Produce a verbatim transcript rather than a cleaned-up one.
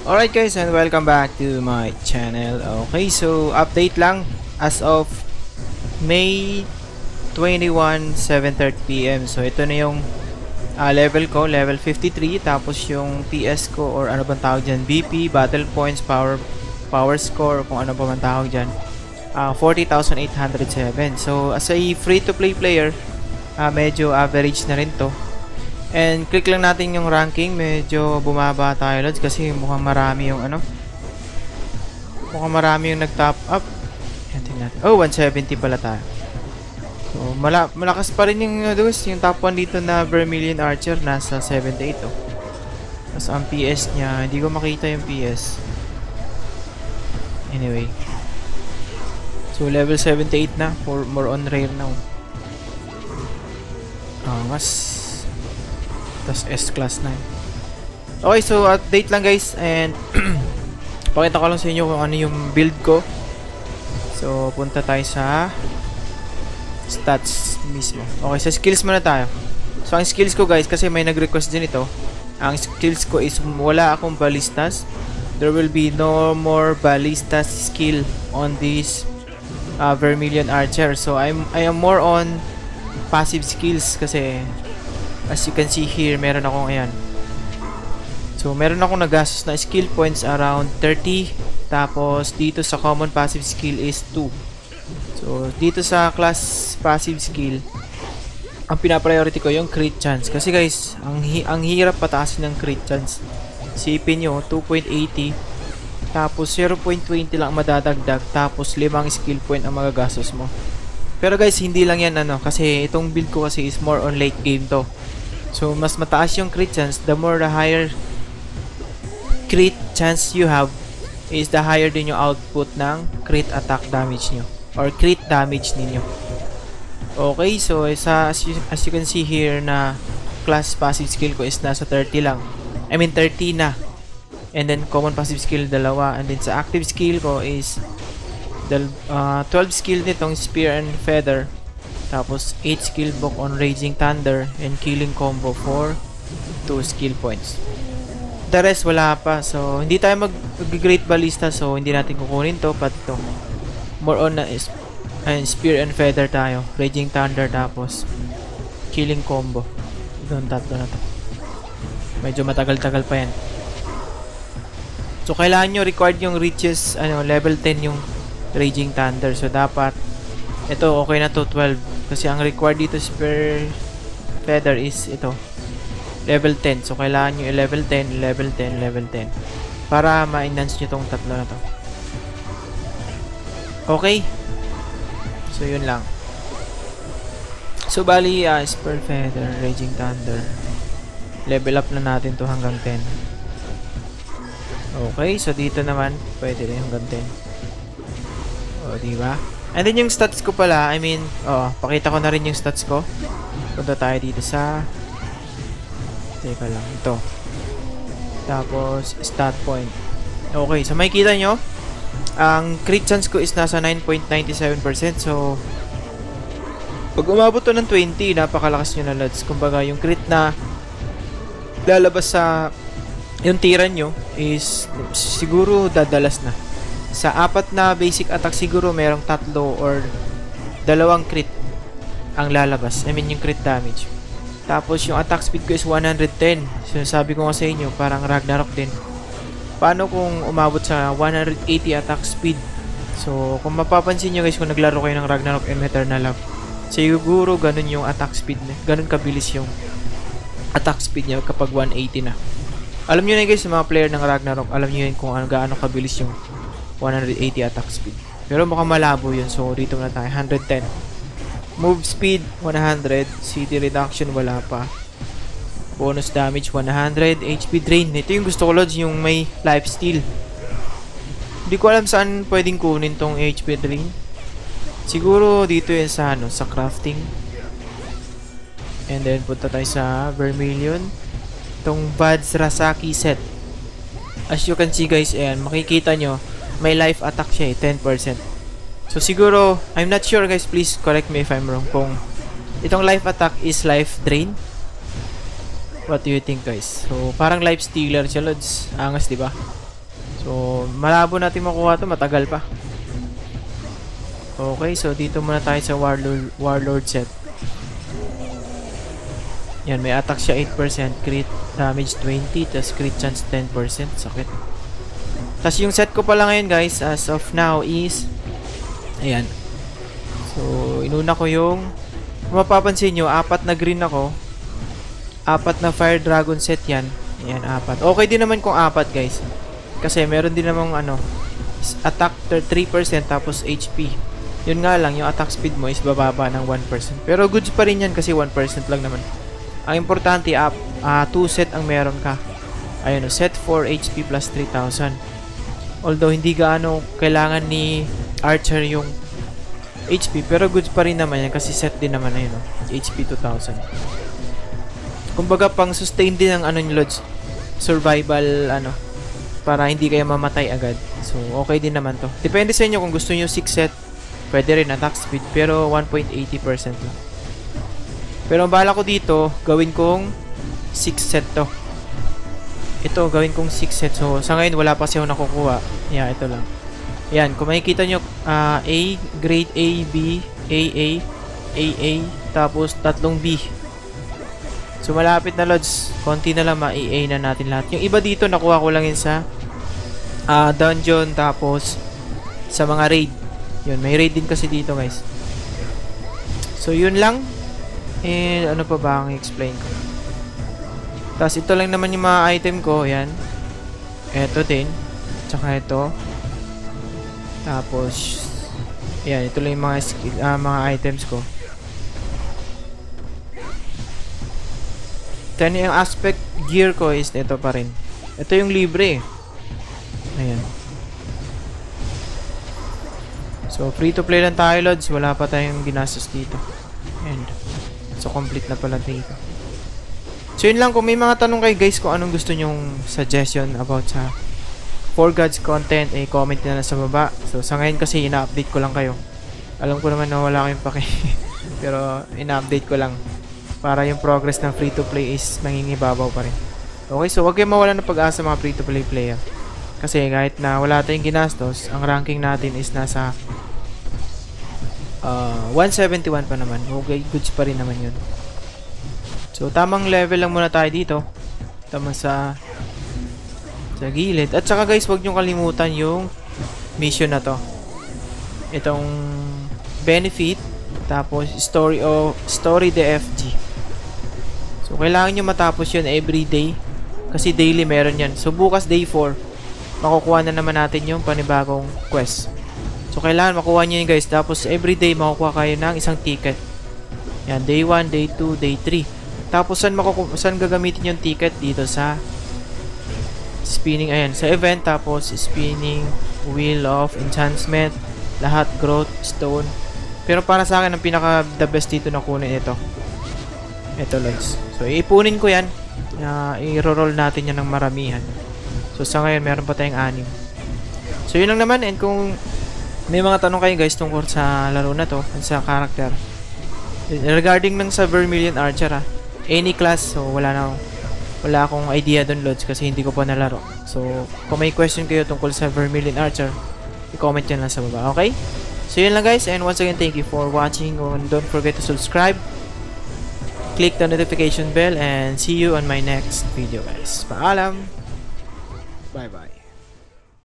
Alright guys, and welcome back to my channel. Okay, so update lang as of May twenty-first, seven thirty p m So ito na yung uh, level ko, level fifty-three. Tapos yung P S ko, or ano bang tawag dyan, B P, battle points, power power score, kung ano pa man tawag dyan, uh, forty thousand eight hundred seven. So as a free-to-play player, uh, medyo average na rin to. And click lang natin yung ranking, medyo bumaba tayo lods kasi mukhang marami yung ano, mukhang marami yung nag-top up. Yan, tingnan natin. Oh, one seventy pala tayo. So mala malakas pa rin yung, yung top one dito na Vermillion Archer, nasa seventy-eight oh. Tapos ang P S nya, hindi ko makita yung P S. Anyway, so level seventy-eight na, for more on rare now. Ah, mas tas S-class na. Okay, so update lang guys, and pakita ko lang sa inyo kung ano yung build ko. So punta tayo sa stats mismo. Okay, sa skills muna tayo. So ang skills ko guys, kasi may nag-request din ito, ang skills ko is wala akong ballistas. There will be no more ballistas skill on this uh, Vermillion Archer. So I'm I am more on passive skills kasi as you can see here, meron akong ayan. So meron akong nagastos na skill points around thirty. Tapos dito sa common passive skill is two. So dito sa class passive skill, ang pina-priority ko yung crit chance. Kasi guys, ang, hi ang hirap pataasin ng crit chance. Isipin nyo, two point eight zero. Tapos zero point two zero lang madadagdag. Tapos limang skill point ang magagastos mo. Pero guys, hindi lang yan ano. Kasi itong build ko kasi is more on late game to. So, mas mataas yung crit chance, the more the higher crit chance you have is the higher din yung output ng crit attack damage nyo, or crit damage ninyo. Okay, so sa, as, you, as you can see here na class passive skill ko is nasa thirty lang. I mean thirty na. And then common passive skill dalawa. And then sa active skill ko is the, uh, twelve skill nitong spear and feather. Tapos eight skill book on Raging Thunder and Killing Combo for two skill points. The rest wala pa. So hindi tayo mag-great ballista, so hindi natin kukunin to. But to more on na is and Spear and Feather tayo. Raging Thunder tapos Killing Combo. Doon tatlo na to. Medyo matagal-tagal pa yan. So kailangan nyo required yung reaches ano, level ten yung Raging Thunder. So dapat ito okay na to twelve. Kasi ang required dito per feather is ito level ten. So kailangan nyo level ten, level ten, level ten para ma-enhance nyo tong tatlo na to. Okay, so yun lang. So bali uh, Spear Feather, Raging Thunder, level up na natin to hanggang ten. Okay, so dito naman pwede rin hanggang ten. O diba? And then yung stats ko pala, I mean, oh, pakita ko na rin yung stats ko. Punta tayo dito sa, teka lang, ito. Tapos, stat point. Okay, so makikita nyo, ang crit chance ko is nasa nine point nine seven percent. So, pag umabot to ng twenty, napakalakas nyo na lads. Kumbaga, yung crit na lalabas sa yung tira nyo is siguro dadalas na. Sa apat na basic attack siguro merong tatlo or dalawang crit ang lalabas. I mean yung crit damage. Tapos yung attack speed ko is one hundred ten. So sabi ko nga sa inyo, parang Ragnarok din. Paano kung umabot sa one hundred eighty attack speed? So kung mapapansin nyo guys, kung naglaro kayo ng Ragnarok and Eternal Love, siguro ganun yung attack speed niya. Ganun kabilis yung attack speed niya kapag one eighty na. Alam nyo na guys, sa mga player ng Ragnarok, alam nyo yun kung ano, gaano kabilis yung one hundred eighty attack speed. Pero mukhang malabo yun. So dito na tayo, one hundred ten. Move speed one hundred. C D reduction wala pa. Bonus damage one hundred. H P drain, ito yung gusto ko lods, yung may lifesteal. Hindi ko alam saan pwedeng kunin tong H P drain. Siguro dito yun sa ano, sa crafting. And then punta tayo sa Vermillion, itong Vajrasaki set. As you can see guys, ayan, makikita nyo may life attack siya eh, ten percent. So siguro, I'm not sure guys, please correct me if I'm wrong, kung itong life attack is life drain. What do you think guys? So parang life stealer siya lods. Angas diba? So, malabo natin makuha to, matagal pa. Okay, so dito muna tayo sa Warlord, Warlord set. Yan, may attack siya eight percent, crit damage twenty, tas crit chance ten percent. Sakit. Tas yung set ko pala ngayon guys, as of now is, ayan. So, inuna ko yung, kung mapapansin nyo, apat na green ako. Apat na Fire Dragon set yan. Ayan, apat. Okay din naman kung apat guys. Kasi meron din namang ano, attack three percent tapos H P. Yun nga lang, yung attack speed mo is bababa ng one percent. Pero goods pa rin yan kasi one percent lang naman. Ang importante, up, uh, two set ang meron ka. Ayun, set four H P plus three thousand. Although, hindi gaano kailangan ni Archer yung H P. Pero goods pa rin naman yan kasi set din naman na yun. H P two thousand. Kumbaga, pang sustain din ang ano nyo, Lods. Survival, ano, para hindi kayo mamatay agad. So, okay din naman to. Depende sa inyo kung gusto nyo six set. Pwede rin attack speed, pero one point eight zero percent lang. Pero ang bala ko dito, gawin kong six set to. Ito, gawin kong six set. So, sa ngayon, wala pa siya nakukuha. Yeah, ito lang. Yan, kung makikita nyo, uh, A, grade A, B, A A, A A, tapos tatlong B. So, malapit na, Lods. Konti na lang, ma-A A na natin lahat. Yung iba dito, nakuha ko lang yun sa uh, dungeon, tapos sa mga raid. Yun, may raid din kasi dito, guys. So, yun lang. And ano pa ba ang i-explain ko? Tapos ito lang naman yung mga item ko. Yan. Ito din. Tsaka ito. Tapos yan. Ito lang yung mga, skill, uh, mga items ko. Then yung aspect gear ko is ito pa rin. Ito yung libre. Ayan. So free to play lang tayo, Lods. Wala pa tayong ginastos dito. And so, complete na pala dito. So, yun lang. Kung may mga tanong kayo, guys, kung anong gusto nyong suggestion about sa For Gods content, eh, comment na lang sa baba. So, sa ngayon kasi, ina-update ko lang kayo. Alam ko naman na wala kayong pake. Pero, ina-update ko lang. Para yung progress ng free-to-play is nangingibabaw pa rin. Okay, so, huwag kayong mawala ng pag-asa mga free-to-play player. Kasi, kahit na wala tayong ginastos, ang ranking natin is nasa Uh, one seventy-one pa naman. Okay, goods pa rin naman yun. So, tamang level lang muna tayo dito. Tama sa sa gilid. At saka guys, huwag nyo kalimutan yung mission na to. Itong benefit. Tapos, story o story D F G. So, kailangan nyo matapos yun every day. Kasi daily meron yan. So, bukas day four, makukuha na naman natin yung panibagong quest. So, kailangan makuha nyo yun guys. Tapos, everyday makukuha kayo ng isang ticket. Yan, day one, day two, day three. Tapos, saan, saan gagamitin yung ticket? Dito sa spinning, ayan, sa event. Tapos, spinning, wheel of enhancement, lahat, growth, stone. Pero para sa akin, ang pinaka the best dito na kunin ito. Ito, Lods. So, iipunin ko yan. Uh, i-roll natin yan ng maramihan. So, sa ngayon, meron pa tayong anim. So, yun lang naman. And kung may mga tanong kayo guys tungkol sa laro na to, sa character, regarding ng sa Vermillion Archer, ah, any class, so wala na wala akong idea doon, Lods, kasi hindi ko pa nalaro. So, kung may question kayo tungkol sa Vermillion Archer, i-comment yan lang sa baba, okay? So, yun lang guys, and once again, thank you for watching, and don't forget to subscribe, click the notification bell, and see you on my next video guys. Paalam! Bye-bye!